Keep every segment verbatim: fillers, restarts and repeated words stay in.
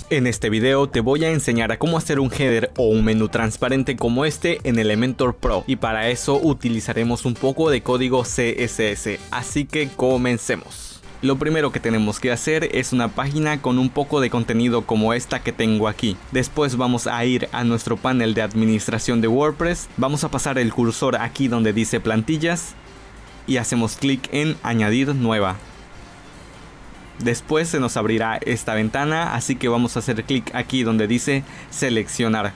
En este video te voy a enseñar a cómo hacer un header o un menú transparente como este en Elementor Pro, y para eso utilizaremos un poco de código C S S, así que comencemos. Lo primero que tenemos que hacer es una página con un poco de contenido como esta que tengo aquí. Después vamos a ir a nuestro panel de administración de WordPress, vamos a pasar el cursor aquí donde dice plantillas y hacemos clic en añadir nueva. Después se nos abrirá esta ventana, así que vamos a hacer clic aquí donde dice seleccionar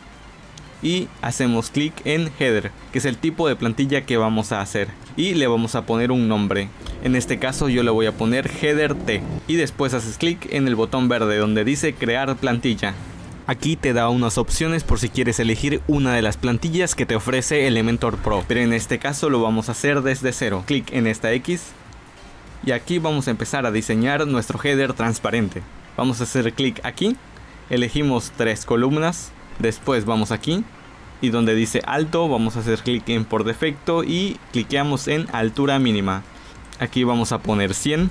y hacemos clic en header, que es el tipo de plantilla que vamos a hacer, y le vamos a poner un nombre. En este caso yo le voy a poner header T, y después haces clic en el botón verde donde dice crear plantilla. Aquí te da unas opciones por si quieres elegir una de las plantillas que te ofrece Elementor Pro, pero en este caso lo vamos a hacer desde cero. Clic en esta X. Y aquí vamos a empezar a diseñar nuestro header transparente. Vamos a hacer clic aquí, elegimos tres columnas, después vamos aquí y donde dice alto vamos a hacer clic en por defecto y cliqueamos en altura mínima. Aquí vamos a poner cien.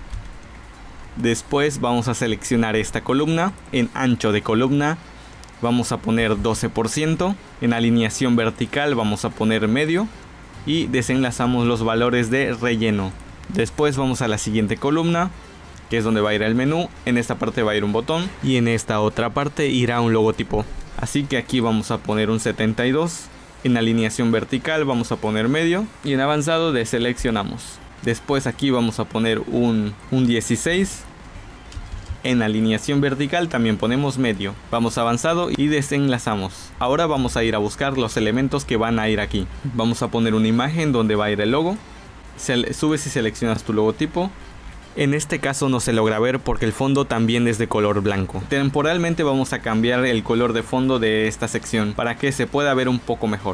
Después vamos a seleccionar esta columna, en ancho de columna vamos a poner doce por ciento, en alineación vertical vamos a poner medio y desenlazamos los valores de relleno. Después vamos a la siguiente columna, que es donde va a ir el menú. En esta parte va a ir un botón y en esta otra parte irá un logotipo. Así que aquí vamos a poner un setenta y dos. En alineación vertical vamos a poner medio y en avanzado deseleccionamos. Después aquí vamos a poner un, un dieciséis. En alineación vertical también ponemos medio. Vamos a avanzado y desenlazamos. Ahora vamos a ir a buscar los elementos que van a ir aquí. Vamos a poner una imagen donde va a ir el logo. Subes y seleccionas tu logotipo. En este caso no se logra ver porque el fondo también es de color blanco. Temporalmente vamos a cambiar el color de fondo de esta sección para que se pueda ver un poco mejor.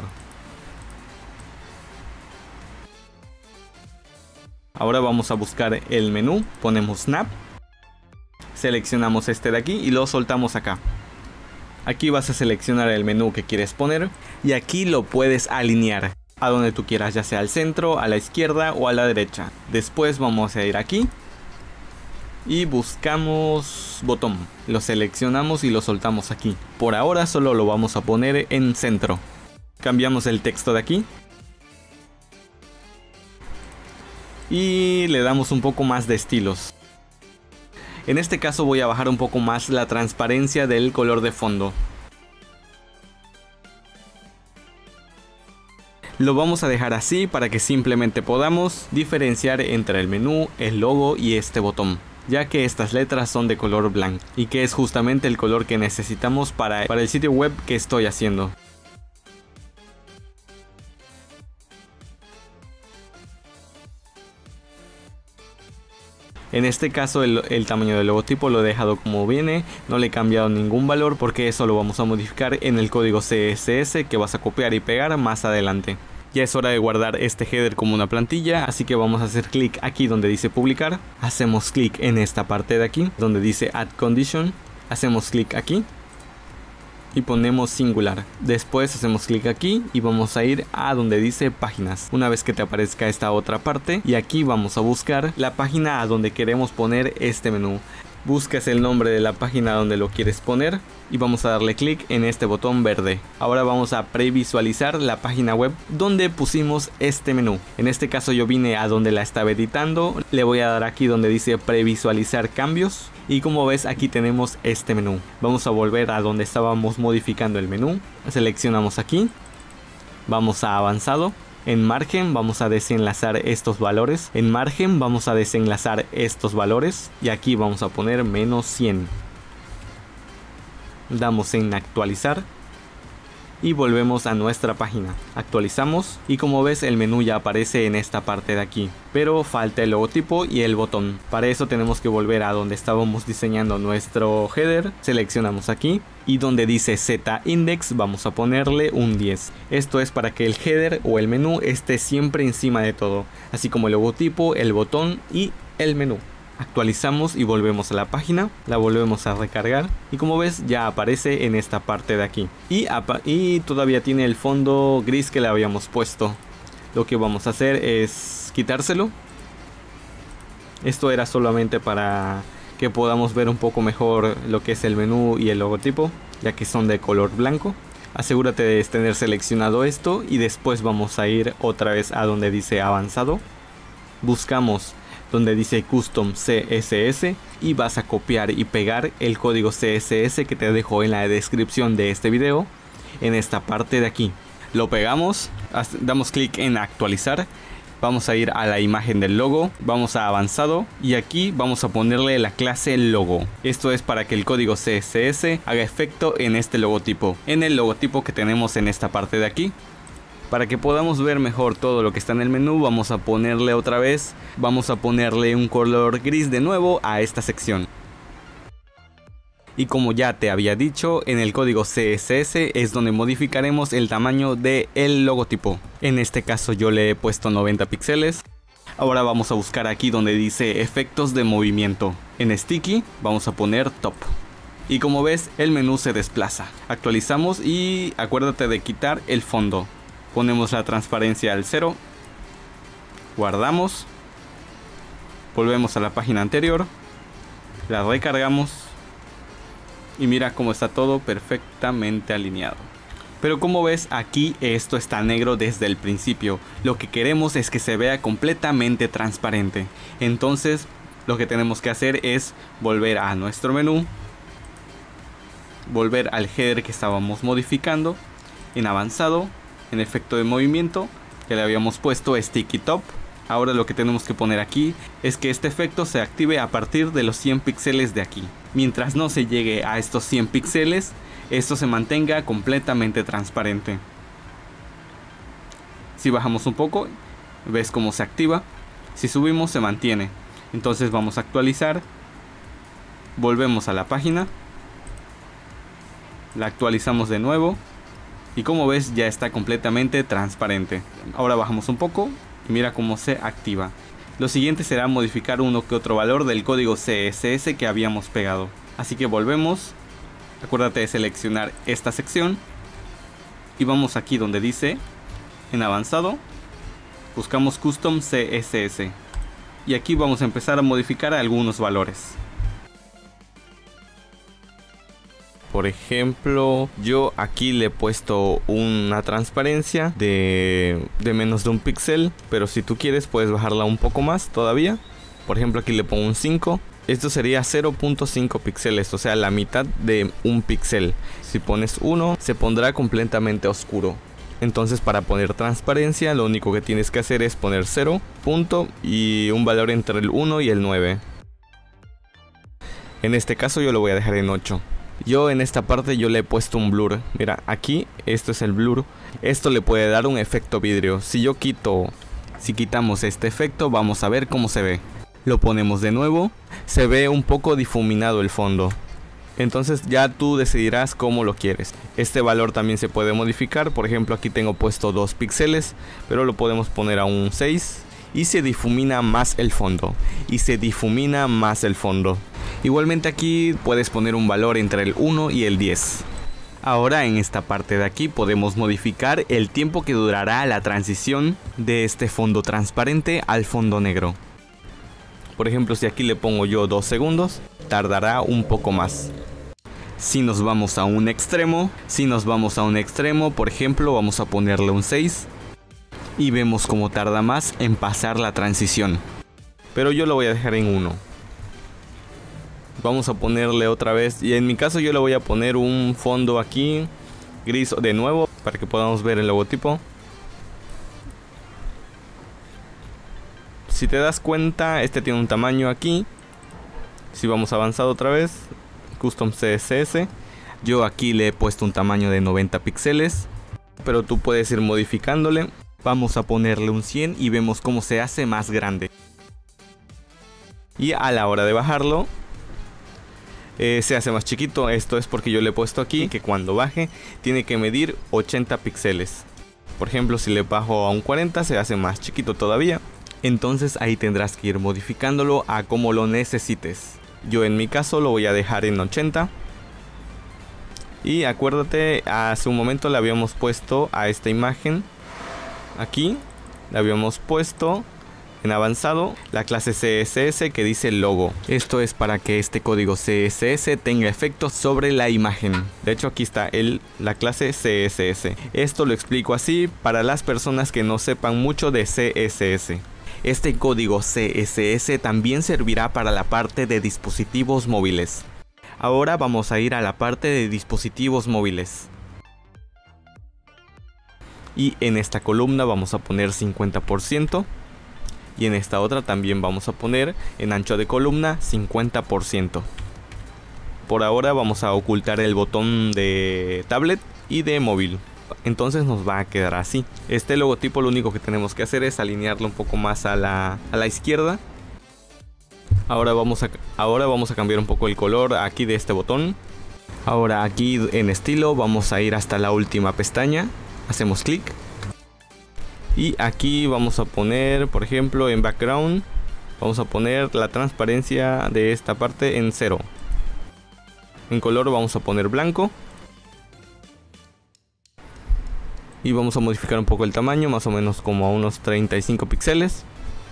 Ahora vamos a buscar el menú, ponemos snap, seleccionamos este de aquí y lo soltamos acá. Aquí vas a seleccionar el menú que quieres poner y aquí lo puedes alinear a donde tú quieras, ya sea al centro, a la izquierda o a la derecha. Después vamos a ir aquí y buscamos botón, lo seleccionamos y lo soltamos aquí. Por ahora solo lo vamos a poner en centro. Cambiamos el texto de aquí y le damos un poco más de estilos. En este caso voy a bajar un poco más la transparencia del color de fondo. Lo vamos a dejar así para que simplemente podamos diferenciar entre el menú, el logo y este botón, ya que estas letras son de color blanco y que es justamente el color que necesitamos para, para el sitio web que estoy haciendo. En este caso el, el tamaño del logotipo lo he dejado como viene, no le he cambiado ningún valor porque eso lo vamos a modificar en el código C S S que vas a copiar y pegar más adelante. Ya es hora de guardar este header como una plantilla, así que vamos a hacer clic aquí donde dice publicar. Hacemos clic en esta parte de aquí donde dice add condition, hacemos clic aquí y ponemos singular. Después hacemos clic aquí y vamos a ir a donde dice páginas. Una vez que te aparezca esta otra parte, y aquí vamos a buscar la página a donde queremos poner este menú. Buscas el nombre de la página donde lo quieres poner y vamos a darle clic en este botón verde. Ahora vamos a previsualizar la página web donde pusimos este menú. En este caso yo vine a donde la estaba editando, le voy a dar aquí donde dice previsualizar cambios y como ves aquí tenemos este menú. Vamos a volver a donde estábamos modificando el menú, seleccionamos aquí, vamos a avanzado. En margen vamos a desenlazar estos valores. En margen vamos a desenlazar estos valores. Y aquí vamos a poner menos cien. Damos en actualizar. Y volvemos a nuestra página. Actualizamos. Y como ves el menú ya aparece en esta parte de aquí. Pero falta el logotipo y el botón. Para eso tenemos que volver a donde estábamos diseñando nuestro header. Seleccionamos aquí. Y donde dice Z index vamos a ponerle un diez. Esto es para que el header o el menú esté siempre encima de todo, así como el logotipo, el botón y el menú. Actualizamos y volvemos a la página, la volvemos a recargar y como ves ya aparece en esta parte de aquí. Y, y todavía tiene el fondo gris que le habíamos puesto. Lo que vamos a hacer es quitárselo. Esto era solamente para que podamos ver un poco mejor lo que es el menú y el logotipo, ya que son de color blanco. Asegúrate de tener seleccionado esto y después vamos a ir otra vez a donde dice avanzado. Buscamos donde dice Custom C S S y vas a copiar y pegar el código C S S que te dejo en la descripción de este video, en esta parte de aquí. Lo pegamos, damos clic en actualizar, vamos a ir a la imagen del logo, vamos a avanzado y aquí vamos a ponerle la clase logo. Esto es para que el código C S S haga efecto en este logotipo, en el logotipo que tenemos en esta parte de aquí. Para que podamos ver mejor todo lo que está en el menú, vamos a ponerle otra vez, vamos a ponerle un color gris de nuevo a esta sección. Y como ya te había dicho, en el código C S S es donde modificaremos el tamaño del logotipo. En este caso yo le he puesto noventa píxeles. Ahora vamos a buscar aquí donde dice efectos de movimiento. En Sticky vamos a poner Top. Y como ves, el menú se desplaza. Actualizamos y acuérdate de quitar el fondo. Ponemos la transparencia al cero. Guardamos. Volvemos a la página anterior. La recargamos. Y mira cómo está todo perfectamente alineado. Pero como ves, aquí esto está negro desde el principio. Lo que queremos es que se vea completamente transparente. Entonces lo que tenemos que hacer es volver a nuestro menú. Volver al header que estábamos modificando. En avanzado, en efecto de movimiento, que le habíamos puesto Sticky Top. Ahora lo que tenemos que poner aquí es que este efecto se active a partir de los cien píxeles de aquí. Mientras no se llegue a estos cien píxeles, esto se mantenga completamente transparente. Si bajamos un poco, ves cómo se activa. Si subimos, se mantiene. Entonces vamos a actualizar. Volvemos a la página. La actualizamos de nuevo. Y como ves, ya está completamente transparente. Ahora bajamos un poco y mira cómo se activa. Lo siguiente será modificar uno que otro valor del código C S S que habíamos pegado. Así que volvemos. Acuérdate de seleccionar esta sección. Y vamos aquí donde dice en avanzado. Buscamos Custom C S S. Y aquí vamos a empezar a modificar algunos valores. Por ejemplo, yo aquí le he puesto una transparencia de, de menos de un píxel. Pero si tú quieres puedes bajarla un poco más todavía. Por ejemplo, aquí le pongo un cinco. Esto sería cero punto cinco píxeles, o sea, la mitad de un píxel. Si pones uno, se pondrá completamente oscuro. Entonces, para poner transparencia, lo único que tienes que hacer es poner cero punto y un valor entre el uno y el nueve. En este caso yo lo voy a dejar en ocho. Yo en esta parte yo le he puesto un blur. Mira, aquí esto es el blur. Esto le puede dar un efecto vidrio. Si yo quito, si quitamos este efecto, vamos a ver cómo se ve. Lo ponemos de nuevo. Se ve un poco difuminado el fondo. Entonces ya tú decidirás cómo lo quieres. Este valor también se puede modificar. Por ejemplo, aquí tengo puesto dos píxeles, pero lo podemos poner a un seis. Y se difumina más el fondo. Y se difumina más el fondo. Igualmente aquí puedes poner un valor entre el uno y el diez. Ahora en esta parte de aquí podemos modificar el tiempo que durará la transición de este fondo transparente al fondo negro. Por ejemplo, si aquí le pongo yo dos segundos, tardará un poco más. Si nos vamos a un extremo, si nos vamos a un extremo, por ejemplo, vamos a ponerle un seis. Y vemos cómo tarda más en pasar la transición. Pero yo lo voy a dejar en uno. Vamos a ponerle otra vez, y en mi caso yo le voy a poner un fondo aquí gris de nuevo para que podamos ver el logotipo. Si te das cuenta, este tiene un tamaño aquí. Si vamos avanzado otra vez, Custom C S S, yo aquí le he puesto un tamaño de noventa píxeles, pero tú puedes ir modificándole. Vamos a ponerle un cien y vemos cómo se hace más grande. Y a la hora de bajarlo, Eh, se hace más chiquito. Esto es porque yo le he puesto aquí que cuando baje tiene que medir ochenta píxeles. Por ejemplo, si le bajo a un cuarenta se hace más chiquito todavía. Entonces ahí tendrás que ir modificándolo a como lo necesites. Yo en mi caso lo voy a dejar en ochenta. Y acuérdate, hace un momento le habíamos puesto a esta imagen aquí, le habíamos puesto En avanzado, la clase C S S que dice logo. Esto es para que este código C S S tenga efectos sobre la imagen. De hecho, aquí está el, la clase C S S. Esto lo explico así para las personas que no sepan mucho de C S S. Este código C S S también servirá para la parte de dispositivos móviles. Ahora vamos a ir a la parte de dispositivos móviles. Y en esta columna vamos a poner cincuenta por ciento. Y en esta otra también vamos a poner en ancho de columna cincuenta por ciento. Por ahora vamos a ocultar el botón de tablet y de móvil. Entonces nos va a quedar así. Este logotipo lo único que tenemos que hacer es alinearlo un poco más a la, a la izquierda. Ahora vamos, a, ahora vamos a cambiar un poco el color aquí de este botón. Ahora aquí en estilo vamos a ir hasta la última pestaña. Hacemos clic. Y aquí vamos a poner, por ejemplo, en background, vamos a poner la transparencia de esta parte en cero. En color vamos a poner blanco. Y vamos a modificar un poco el tamaño, más o menos como a unos treinta y cinco píxeles.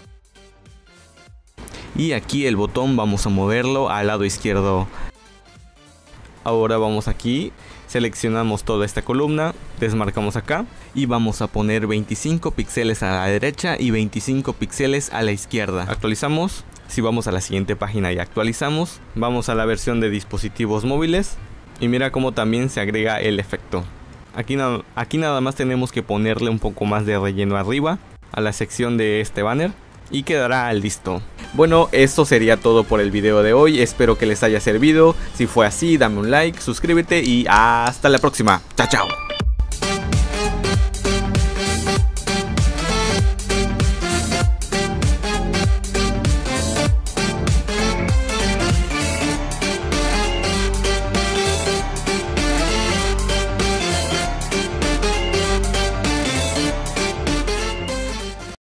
Y aquí el botón vamos a moverlo al lado izquierdo. Ahora vamos aquí, seleccionamos toda esta columna, desmarcamos acá y vamos a poner veinticinco píxeles a la derecha y veinticinco píxeles a la izquierda. Actualizamos. Si vamos a la siguiente página y actualizamos, vamos a la versión de dispositivos móviles y mira cómo también se agrega el efecto. Aquí, na aquí nada más tenemos que ponerle un poco más de relleno arriba a la sección de este banner y quedará listo. Bueno, esto sería todo por el video de hoy, espero que les haya servido. Si fue así, dame un like, suscríbete y hasta la próxima. Chao, chao.